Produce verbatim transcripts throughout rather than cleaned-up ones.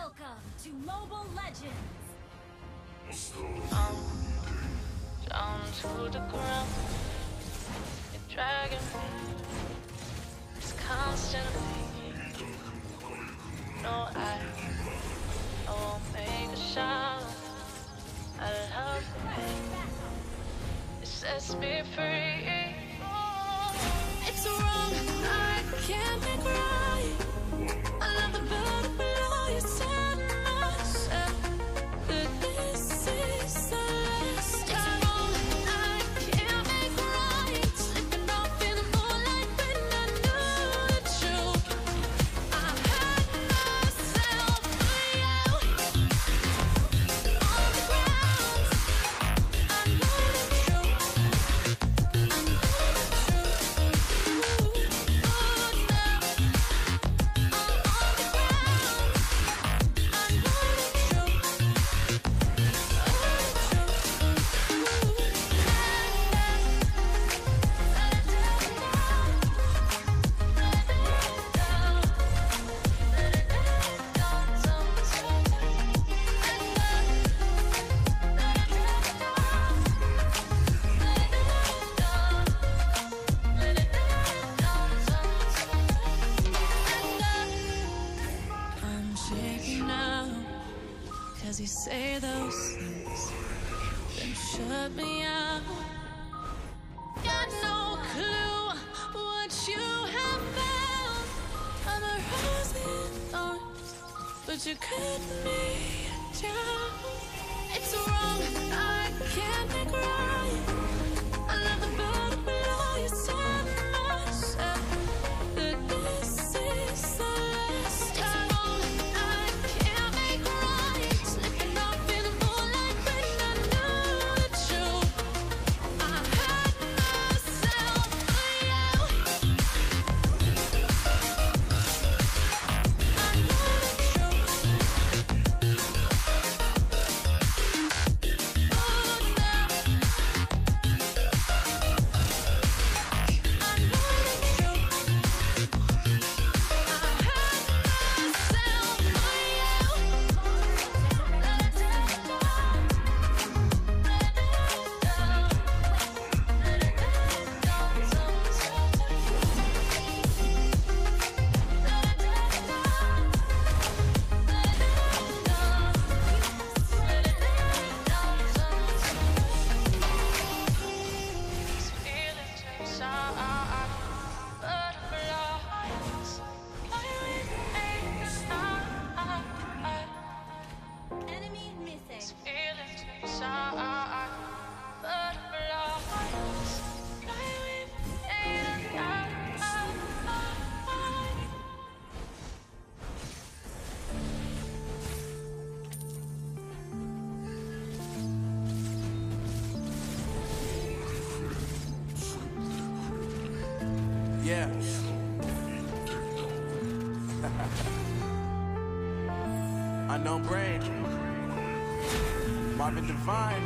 Welcome to Mobile Legends! Um, down to the ground, you're dragging me. It's constantly. No, I, I won't make a sound. I love the pain. It sets me free. It's wrong, I can't make right. I love the burden below you set myself. That this is the last time. I can't make right. Slipping off in the moonlight when I knew the truth. I had myself for you. On the ground, I know the truth. I know the truth. Oh, now I'm on the ground. I know the truth. I'm shaking now, cause you say those things, then shut me out. Got no clue what you have found. I'm a rose in thorns, but you cut me down. It's wrong, I can't make right. I love the burden below you set myself. That this is the last time. I can't make right. Slipping off in the moonlight when I knew the truth. I had myself for you. I know the truth. Oh, now I know the Enemy missing. Yeah. Unknown Brain. Marvin Divine.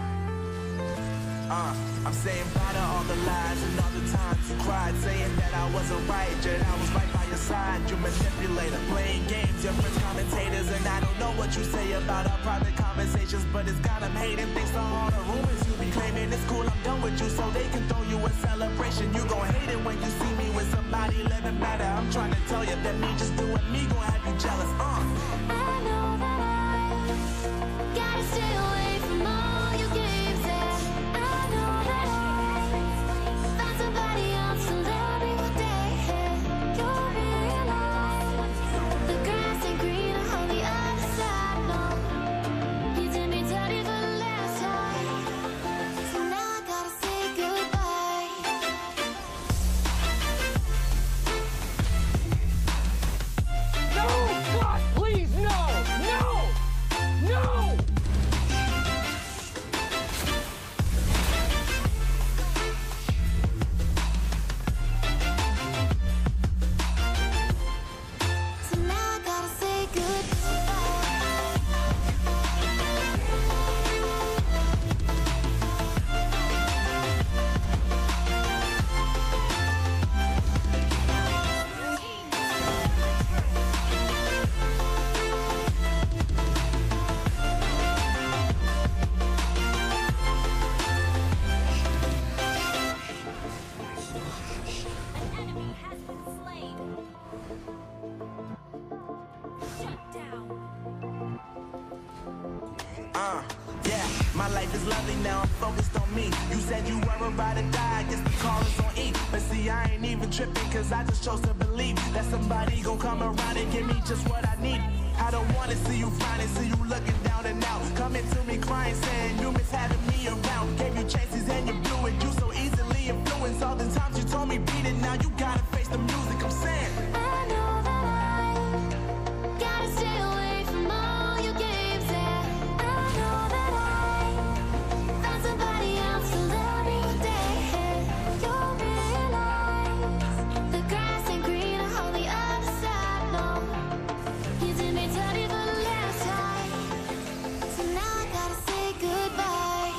Uh, I'm saying bye to all the lies and all the times you cried, saying that I wasn't right, yet I was right by your side. You manipulator, playing games, your friends commentators, and I don't know what you say about our private conversations, but it's got them hating thanks to all the rumors you be claiming. It's cool, I'm done with you, so they can throw you a celebration. You gon' hate it when you see me with somebody living better. I'm trying to tell you that me just doing me gon' have you jealous. Uh. I know that I gotta stay away from all your games. Yeah, I know that I found somebody else to love every day. You realize the grass ain't greener on the other side. No, you did me dirty for the last time, so now I gotta say goodbye. Uh, yeah, my life is lovely now, I'm focused on me. You said you were about to die, I guess the call is on E. But see, I ain't even tripping, cause I just chose to believe that somebody gon' come around and give me just what I need. I don't wanna see you finally, see you looking down and out. Coming to me crying, saying you miss having me around. Gave you chances and you blew it, you so easily influenced. All the times you told me beat it, now you gotta face the music, I'm saying. I know that I gotta stay away from all your games, and I know that I found somebody else to love me today. You'll realize the grass ain't greener on the other side, no. You did me dirty for the last time, so now I gotta say goodbye.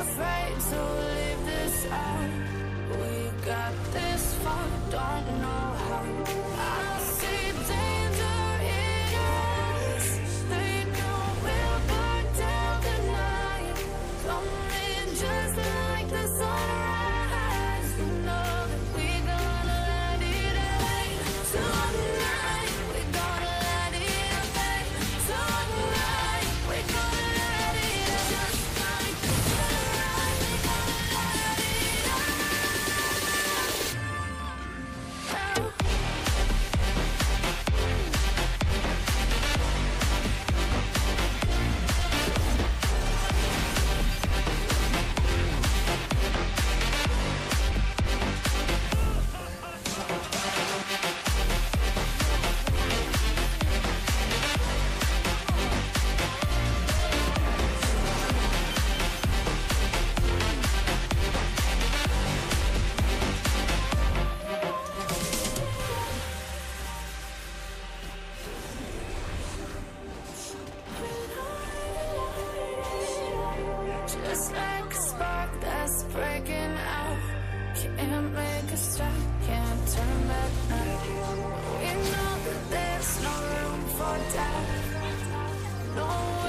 afraid to leave this out. We got this far, don't know how. I see danger in us. They know we'll burn down the night. Coming just like the sunrise. You know that we're gonna let it rain. Tonight, we're gonna let it rain. Tonight, we're gonna let it rain. Just like the sunrise, we're gonna let it rain. Just like a spark that's breaking out. Can't make a stop, can't turn back now. We know that there's no room for doubt. No